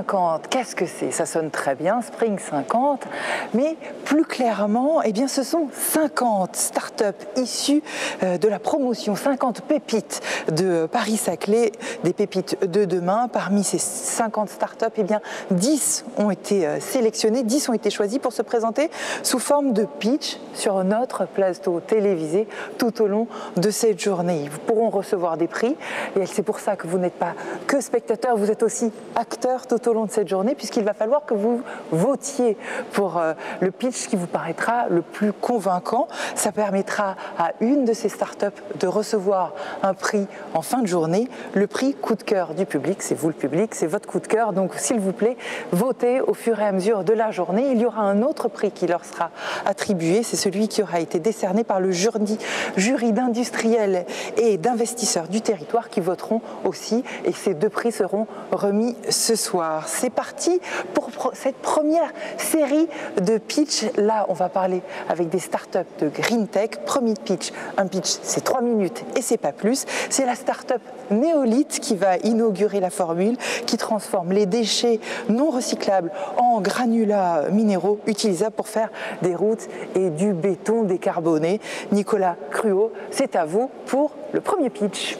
50, qu'est-ce que c'est? Ça sonne très bien, Spring 50, mais plus clairement, eh bien, ce sont 50 startups issues de la promotion, 50 pépites de Paris-Saclay, des pépites de demain. Parmi ces 50 startups, eh bien, 10 ont été sélectionnées, 10 ont été choisies pour se présenter sous forme de pitch sur notre plateau télévisé tout au long de cette journée. Ils pourront recevoir des prix et c'est pour ça que vous n'êtes pas que spectateur, vous êtes aussi acteur tout au long de cette journée puisqu'il va falloir que vous votiez pour le pitch qui vous paraîtra le plus convaincant. Ça permettra à une de ces startups de recevoir un prix en fin de journée, le prix coup de cœur du public. C'est vous le public, c'est votre coup de cœur, donc s'il vous plaît, votez au fur et à mesure de la journée. Il y aura un autre prix qui leur sera attribué, c'est celui qui aura été décerné par le jury d'industriels et d'investisseurs du territoire qui voteront aussi, et ces deux prix seront remis ce soir. C'est parti pour cette première série de pitch. Là, on va parler avec des startups de Green Tech. Premier pitch, un pitch, c'est 3 minutes et c'est pas plus. C'est la startup Neolith qui va inaugurer la formule qui transforme les déchets non recyclables en granulats minéraux utilisables pour faire des routes et du béton décarboné. Nicolas Cruau, c'est à vous pour le premier pitch.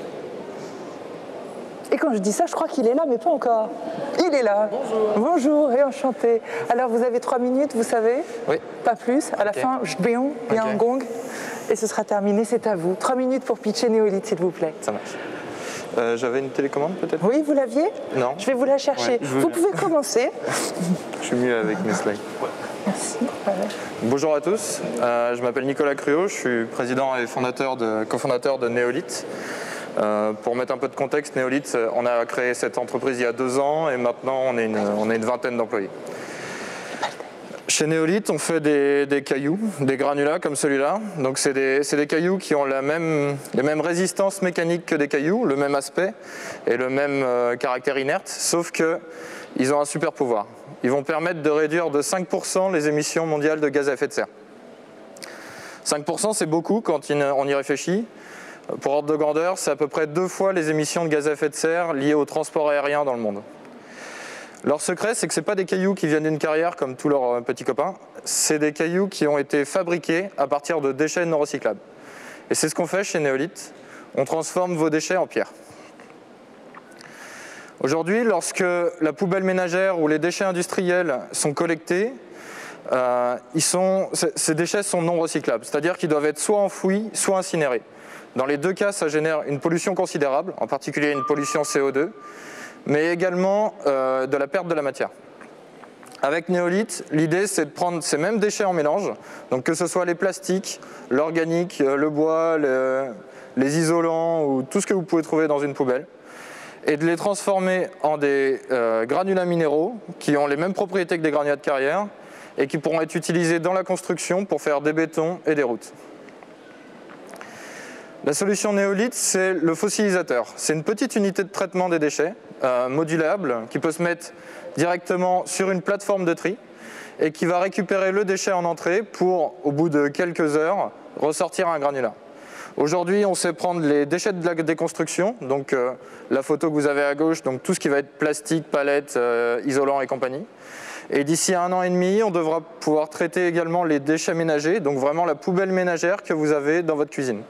Et quand je dis ça, je crois qu'il est là, mais pas encore. Il est là. Bonjour. Bonjour et enchanté. Alors, vous avez 3 minutes, vous savez? Oui. Pas plus. À la fin, il y a un gong et ce sera terminé. C'est à vous. 3 minutes pour pitcher Neolith, s'il vous plaît. Ça marche. J'avais une télécommande peut-être? Oui, vous l'aviez? Non. Je vais vous la chercher. Ouais, vous pouvez commencer. Je suis mieux avec mes slides. Merci. Bonjour à tous. Je m'appelle Nicolas Cruau. Je suis président et cofondateur de Neolith. Pour mettre un peu de contexte, Neolith, on a créé cette entreprise il y a 2 ans et maintenant on est une vingtaine d'employés. Chez Neolith, on fait des cailloux, des granulats comme celui-là. Donc c'est des cailloux qui ont les mêmes résistances mécaniques que des cailloux, le même aspect et le même caractère inerte, sauf qu'ils ont un super pouvoir. Ils vont permettre de réduire de 5% les émissions mondiales de gaz à effet de serre. 5% c'est beaucoup quand on y réfléchit. Pour ordre de grandeur, c'est à peu près 2 fois les émissions de gaz à effet de serre liées au transport aérien dans le monde. Leur secret, c'est que ce n'est pas des cailloux qui viennent d'une carrière comme tous leurs petits copains, c'est des cailloux qui ont été fabriqués à partir de déchets non recyclables. Et c'est ce qu'on fait chez Neolith, on transforme vos déchets en pierre. Aujourd'hui, lorsque la poubelle ménagère ou les déchets industriels sont collectés, ces déchets sont non recyclables, c'est-à-dire qu'ils doivent être soit enfouis, soit incinérés. Dans les 2 cas, ça génère une pollution considérable, en particulier une pollution CO2, mais également de la perte de la matière. Avec Neolith, l'idée c'est de prendre ces mêmes déchets en mélange, donc que ce soit les plastiques, l'organique, le bois, les isolants ou tout ce que vous pouvez trouver dans une poubelle, et de les transformer en des granulats minéraux qui ont les mêmes propriétés que des granulats de carrière et qui pourront être utilisés dans la construction pour faire des bétons et des routes. La solution Neolith, c'est le fossilisateur. C'est une petite unité de traitement des déchets, modulable, qui peut se mettre directement sur une plateforme de tri et qui va récupérer le déchet en entrée pour, au bout de quelques heures, ressortir un granulat. Aujourd'hui, on sait prendre les déchets de la déconstruction, donc la photo que vous avez à gauche, donc tout ce qui va être plastique, palettes, isolants et compagnie. Et d'ici 1 an et demi, on devra pouvoir traiter également les déchets ménagers, donc vraiment la poubelle ménagère que vous avez dans votre cuisine.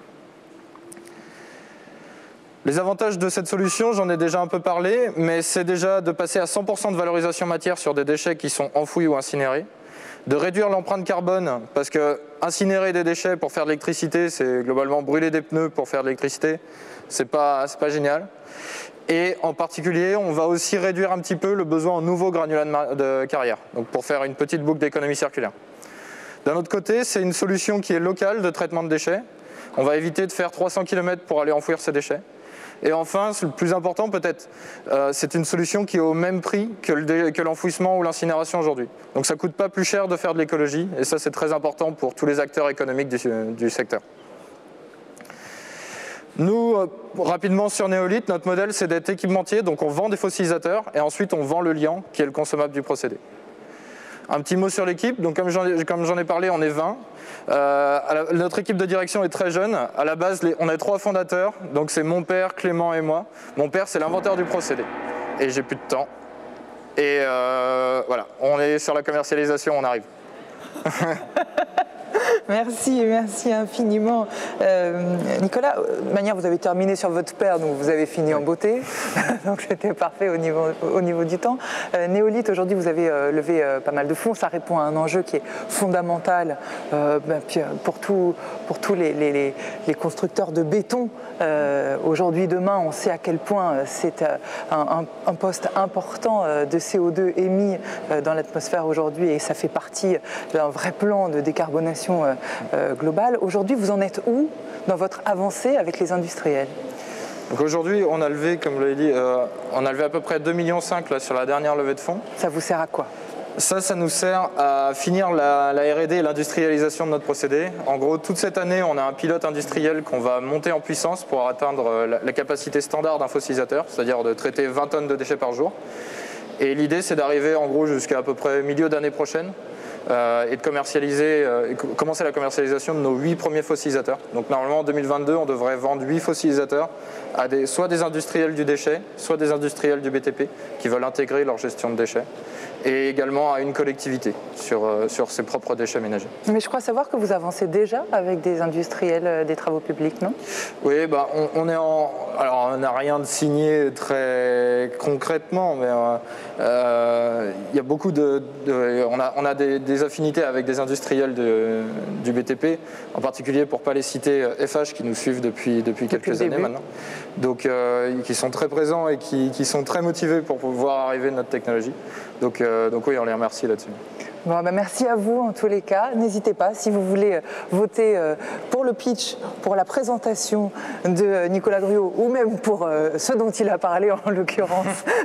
Les avantages de cette solution, j'en ai déjà un peu parlé, mais c'est déjà de passer à 100% de valorisation matière sur des déchets qui sont enfouis ou incinérés, de réduire l'empreinte carbone, parce que incinérer des déchets pour faire de l'électricité, c'est globalement brûler des pneus pour faire de l'électricité, c'est pas génial. Et en particulier, on va aussi réduire un petit peu le besoin en nouveaux granulats de carrière, donc pour faire une petite boucle d'économie circulaire. D'un autre côté, c'est une solution qui est locale de traitement de déchets. On va éviter de faire 300 km pour aller enfouir ces déchets. Et enfin, le plus important peut-être, c'est une solution qui est au même prix que l'enfouissement ou l'incinération aujourd'hui. Donc ça ne coûte pas plus cher de faire de l'écologie, et ça c'est très important pour tous les acteurs économiques du secteur. Nous, rapidement sur Neolith, notre modèle c'est d'être équipementier, donc on vend des fossilisateurs et ensuite on vend le liant qui est le consommable du procédé. Un petit mot sur l'équipe, donc comme j'en ai parlé, on est 20. Notre équipe de direction est très jeune. À la base, on est 3 fondateurs, donc c'est mon père, Clément et moi. Mon père, c'est l'inventeur du procédé. Et j'ai plus de temps. Et voilà, on est sur la commercialisation, on arrive. Merci, merci infiniment. Nicolas, de manière, vous avez terminé sur votre père, donc vous avez fini en beauté. Donc c'était parfait au niveau du temps. Néolith, aujourd'hui, vous avez levé pas mal de fonds. Ça répond à un enjeu qui est fondamental pour tous les constructeurs de béton. Aujourd'hui, demain, on sait à quel point c'est un poste important de CO2 émis dans l'atmosphère aujourd'hui, et ça fait partie d'un vrai plan de décarbonation globale. Aujourd'hui, vous en êtes où dans votre avancée avec les industriels? Donc aujourd'hui, on a levé, comme vous l'avez dit, on a levé à peu près 2,5 millions là, sur la dernière levée de fonds. Ça vous sert à quoi? Ça nous sert à finir la R&D et l'industrialisation de notre procédé. En gros, toute cette année, on a un pilote industriel qu'on va monter en puissance pour atteindre la capacité standard d'un fossilisateur, c'est-à-dire de traiter 20 tonnes de déchets par jour. Et l'idée, c'est d'arriver en gros jusqu'à peu près milieu d'année prochaine et de commencer la commercialisation de nos 8 premiers fossilisateurs. Donc normalement, en 2022, on devrait vendre 8 fossilisateurs à soit des industriels du déchet, soit des industriels du BTP qui veulent intégrer leur gestion de déchets, et également à une collectivité sur ses propres déchets ménagers. Mais je crois savoir que vous avancez déjà avec des industriels des travaux publics, non? Oui, on est alors on n'a rien de signé très concrètement, mais il y a beaucoup on a des affinités avec des industriels du BTP, en particulier, pour ne pas les citer, FH, qui nous suivent depuis quelques années maintenant, donc qui sont très présents et qui sont très motivés pour pouvoir arriver à notre technologie. Donc oui, on les remercie là-dessus. Bon, merci à vous en tous les cas. N'hésitez pas, si vous voulez voter pour le pitch, pour la présentation de Nicolas Gruaud, ou même pour ce dont il a parlé, en l'occurrence,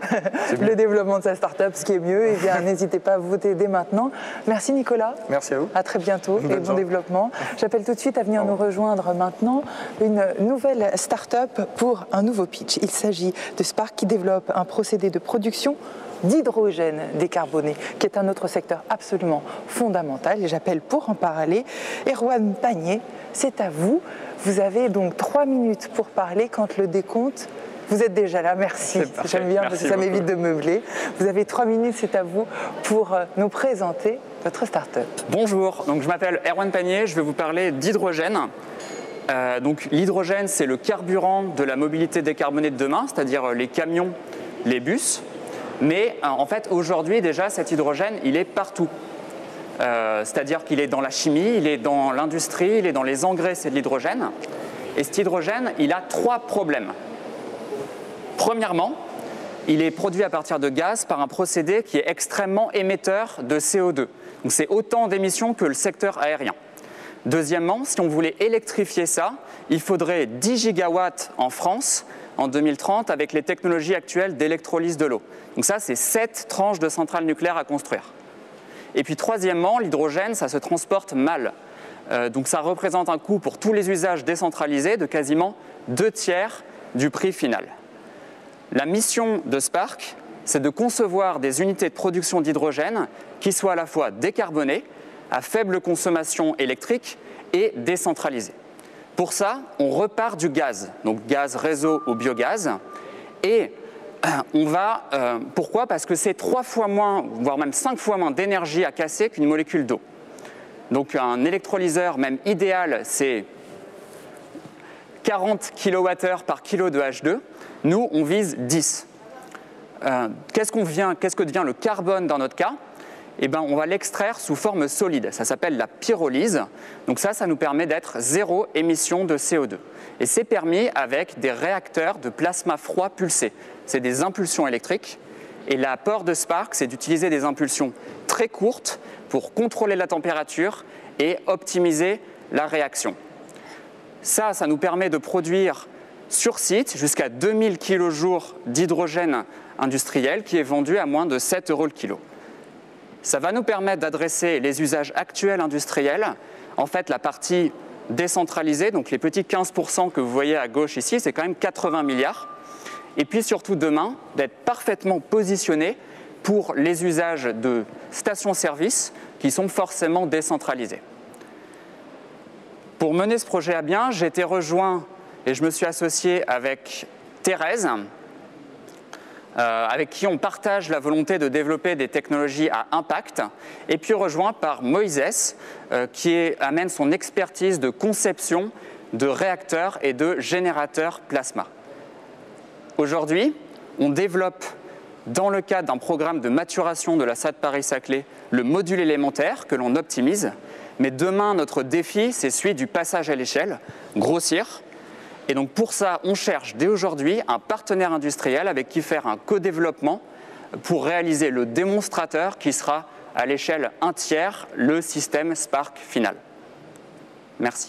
le développement de sa start-up, ce qui est mieux, eh bien n'hésitez pas à voter dès maintenant. Merci Nicolas. Merci à vous. À très bientôt et bon développement. J'appelle tout de suite à venir nous rejoindre maintenant une nouvelle start-up pour un nouveau pitch. Il s'agit de Spark, qui développe un procédé de production d'hydrogène décarboné, qui est un autre secteur absolument fondamental. Et j'appelle pour en parler Erwan Pagné. C'est à vous. Vous avez donc 3 minutes pour parler. Quand le décompte, vous êtes déjà là. Merci. J'aime bien parce que ça m'évite de meubler. Vous avez 3 minutes, c'est à vous, pour nous présenter votre start-up. Bonjour, donc je m'appelle Erwan Pagné. Je vais vous parler d'hydrogène. Donc l'hydrogène, c'est le carburant de la mobilité décarbonée de demain, c'est-à-dire les camions, les bus. Mais en fait, aujourd'hui, déjà, cet hydrogène, il est partout. C'est-à-dire qu'il est dans la chimie, il est dans l'industrie, il est dans les engrais, c'est de l'hydrogène. Et cet hydrogène, il a 3 problèmes. Premièrement, il est produit à partir de gaz par un procédé qui est extrêmement émetteur de CO2. Donc c'est autant d'émissions que le secteur aérien. Deuxièmement, si on voulait électrifier ça, il faudrait 10 gigawatts en France en 2030 avec les technologies actuelles d'électrolyse de l'eau. Donc ça, c'est 7 tranches de centrales nucléaires à construire. Et puis troisièmement, l'hydrogène, ça se transporte mal. Donc ça représente un coût pour tous les usages décentralisés de quasiment 2/3 du prix final. La mission de Spark, c'est de concevoir des unités de production d'hydrogène qui soient à la fois décarbonées, à faible consommation électrique et décentralisées. Pour ça, on repart du gaz, donc gaz réseau au biogaz, et on va, pourquoi? Parce que c'est 3 fois moins, voire même 5 fois moins d'énergie à casser qu'une molécule d'eau. Donc un électrolyseur, même idéal, c'est 40 kWh par kilo de H2. Nous, on vise 10. Qu'est-ce que devient le carbone dans notre cas? Eh ben, on va l'extraire sous forme solide. Ça s'appelle la pyrolyse. Donc ça nous permet d'être 0 émission de CO2. Et c'est permis avec des réacteurs de plasma froid pulsé. C'est des impulsions électriques. Et l'apport de Spark, c'est d'utiliser des impulsions très courtes pour contrôler la température et optimiser la réaction. Ça nous permet de produire sur site jusqu'à 2000 kJ d'hydrogène industriel qui est vendu à moins de 7 € le kilo. Ça va nous permettre d'adresser les usages actuels industriels. En fait, la partie décentralisée, donc les petits 15% que vous voyez à gauche ici, c'est quand même 80 milliards. Et puis surtout demain, d'être parfaitement positionné pour les usages de stations-service qui sont forcément décentralisés. Pour mener ce projet à bien, j'ai été rejoint et je me suis associé avec Thérèse. avec qui on partage la volonté de développer des technologies à impact, et puis rejoint par Moïse, qui amène son expertise de conception de réacteurs et de générateurs plasma. Aujourd'hui, on développe, dans le cadre d'un programme de maturation de la SAD Paris-Saclay, le module élémentaire que l'on optimise. Mais demain, notre défi, c'est celui du passage à l'échelle, grossir. Et donc pour ça, on cherche dès aujourd'hui un partenaire industriel avec qui faire un co-développement pour réaliser le démonstrateur qui sera à l'échelle 1/3 le système Spark final. Merci.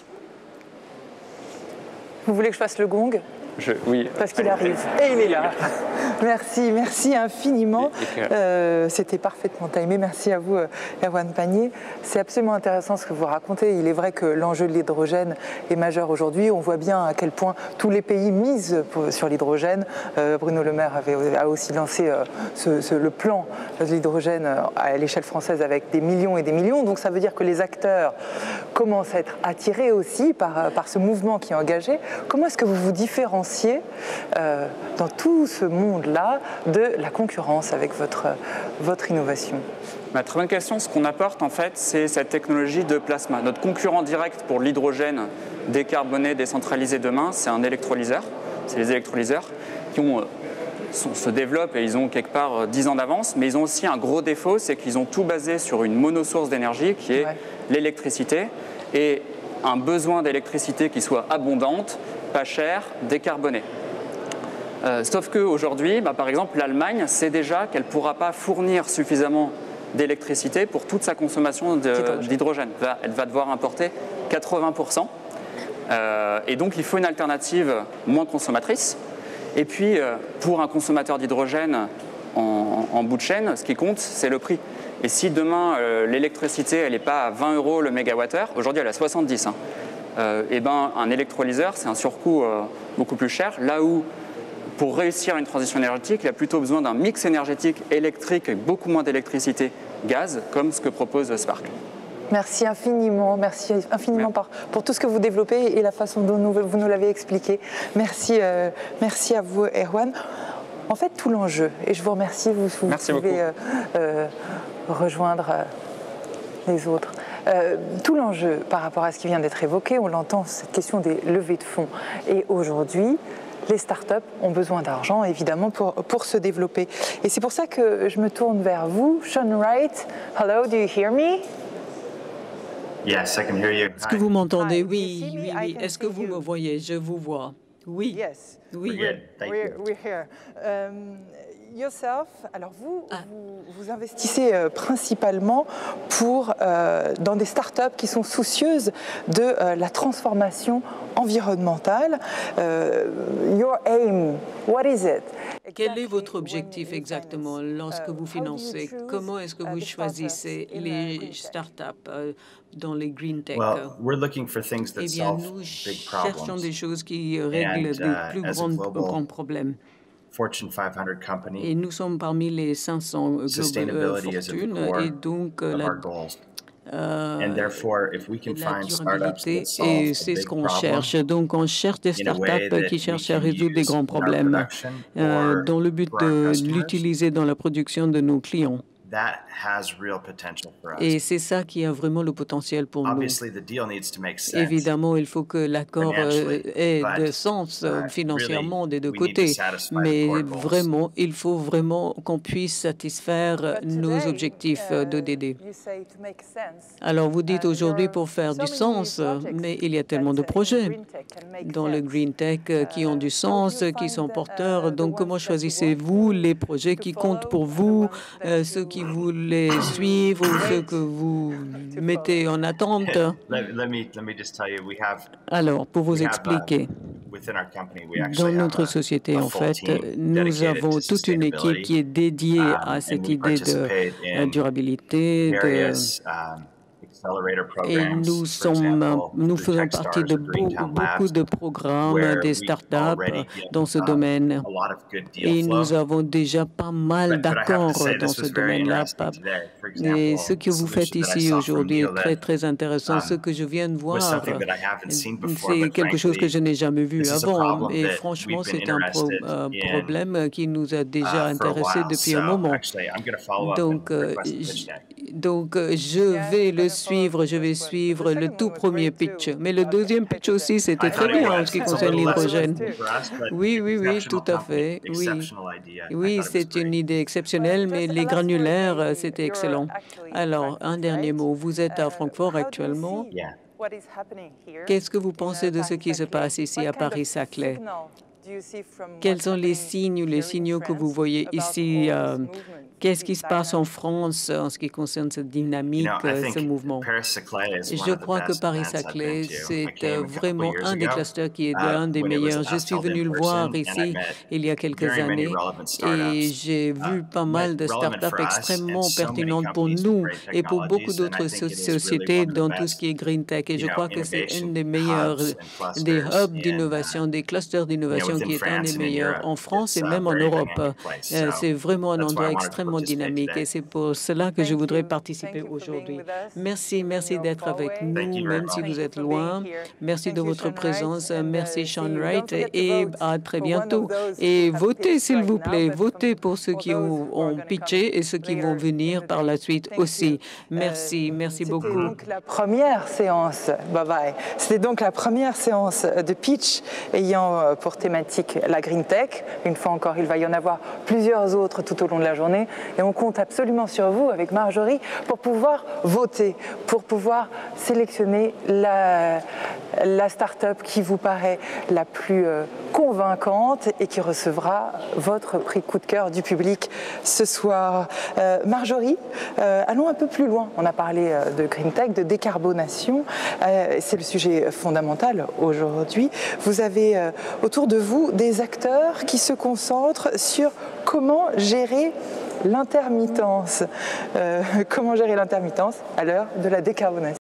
Vous voulez que je fasse le gong ? Oui. Parce qu'il arrive. Et il est là. Merci, merci infiniment. C'était parfaitement timé. Merci à vous, Erwan Panier. C'est absolument intéressant ce que vous racontez. Il est vrai que l'enjeu de l'hydrogène est majeur aujourd'hui. On voit bien à quel point tous les pays misent sur l'hydrogène. Bruno Le Maire a aussi lancé le plan de l'hydrogène à l'échelle française avec des millions et des millions. Donc ça veut dire que les acteurs commencent à être attirés aussi par ce mouvement qui est engagé. Comment est-ce que vous vous différenciez dans tout ce monde-là de la concurrence avec votre innovation? Très bonne question. Ce qu'on apporte, en fait, c'est cette technologie de plasma. Notre concurrent direct pour l'hydrogène décarboné, décentralisé demain, c'est un électrolyseur. C'est les électrolyseurs qui se développent et ils ont quelque part 10 ans d'avance, mais ils ont aussi un gros défaut, c'est qu'ils ont tout basé sur une monosource d'énergie qui est l'électricité et un besoin d'électricité qui soit abondante, pas cher, décarbonée. Sauf qu'aujourd'hui, par exemple, l'Allemagne sait déjà qu'elle ne pourra pas fournir suffisamment d'électricité pour toute sa consommation d'hydrogène. Elle va devoir importer 80%. Et donc, il faut une alternative moins consommatrice. Et puis, pour un consommateur d'hydrogène en bout de chaîne, ce qui compte, c'est le prix. Et si demain, l'électricité, elle n'est pas à 20 € le mégawattheure, aujourd'hui, elle est à 70 €. Un électrolyseur, c'est un surcoût beaucoup plus cher, là où pour réussir une transition énergétique, il y a plutôt besoin d'un mix énergétique électrique et beaucoup moins d'électricité gaz, comme ce que propose Spark. Merci infiniment pour tout ce que vous développez et la façon dont vous nous l'avez expliqué. Merci à vous, Erwan. En fait, tout l'enjeu, et je vous remercie, vous pouvez rejoindre les autres. Tout l'enjeu par rapport à ce qui vient d'être évoqué, on l'entend, cette question des levées de fonds. Et aujourd'hui, les startups ont besoin d'argent, évidemment, pour se développer. Et c'est pour ça que je me tourne vers vous. Sean Wright, hello, do you hear me? Yes, I can hear you. Est-ce que vous m'entendez? Oui, oui, oui. Est-ce que vous me voyez? Je vous vois. Oui. Yes. Oui. We're here. Yourself, alors vous investissez principalement dans des startups qui sont soucieuses de la transformation environnementale. Your aim, what is it? Quel est votre objectif exactement lorsque vous financez? Comment est-ce que vous choisissez les startups dans les green tech? Eh bien, nous cherchons des choses qui règlent des plus grands problèmes. Et nous sommes parmi les 500 fortunes et donc la durabilité, et c'est ce qu'on cherche. Donc on cherche des startups qui cherchent à résoudre des grands problèmes dans le but de l'utiliser dans la production de nos clients. Et c'est ça qui a vraiment le potentiel pour nous. Évidemment, il faut que l'accord ait de sens financièrement des deux côtés, mais vraiment, il faut vraiment qu'on puisse satisfaire nos objectifs d'ODD. Alors, vous dites aujourd'hui pour faire du sens, mais il y a tellement de projets dans le green tech qui ont du sens, qui sont porteurs. Donc, comment choisissez-vous les projets qui comptent pour vous, ceux qui voulez suivre ou ceux que vous mettez en attente? Alors, pour vous expliquer, dans notre société, en fait, nous avons toute une équipe qui est dédiée à cette idée de durabilité, Et nous faisons partie de beaucoup de programmes des startups dans ce domaine. Et nous avons déjà pas mal d'accords dans ce domaine-là. Et ce que vous faites ici aujourd'hui est très, très intéressant. Ce que je viens de voir, c'est quelque chose que je n'ai jamais vu avant. Et franchement, c'est un problème qui nous a déjà intéressés depuis un moment. Donc, je vais le suivre, je vais suivre le tout premier pitch. Mais le deuxième pitch aussi, c'était très bien en ce qui concerne l'hydrogène. Oui, tout à fait. Oui, c'est une idée exceptionnelle, mais les granulaires, c'était excellent. Alors, un dernier mot. Vous êtes à Francfort actuellement. Qu'est-ce que vous pensez de ce qui se passe ici à Paris-Saclay? Quels sont les signes ou les signaux que vous voyez ici? Qu'est-ce qui se passe en France en ce qui concerne cette dynamique, ce mouvement? Je crois que Paris-Saclay, c'est vraiment un des clusters qui est l'un des meilleurs. Je suis venu le voir ici il y a quelques années et j'ai vu pas mal de startups extrêmement pertinentes pour nous et pour beaucoup d'autres sociétés dans tout ce qui est green tech. Et je crois que c'est une des meilleures, des hubs d'innovation, des clusters d'innovation qui est un des meilleurs en France et même en Europe. C'est vraiment un endroit extrêmement dynamique et c'est pour cela que je voudrais participer aujourd'hui. Merci d'être avec nous, même si vous êtes loin. Merci de votre présence. Merci Sean Wright et à très bientôt. Et votez, s'il vous plaît. Votez pour ceux qui ont pitché et ceux qui vont venir par la suite aussi. Merci beaucoup. C'était donc la première séance. C'était donc la première séance de pitch ayant pour thématique la green tech. Une fois encore, il va y en avoir plusieurs autres tout au long de la journée. Et on compte absolument sur vous, avec Marjorie, pour pouvoir voter, pour pouvoir sélectionner la start-up qui vous paraît la plus convaincante et qui recevra votre prix coup de cœur du public ce soir. Marjorie, allons un peu plus loin. On a parlé de green tech, de décarbonation. C'est le sujet fondamental aujourd'hui. Vous avez autour de vous des acteurs qui se concentrent sur comment gérer l'intermittence. Comment gérer l'intermittence à l'heure de la décarbonation?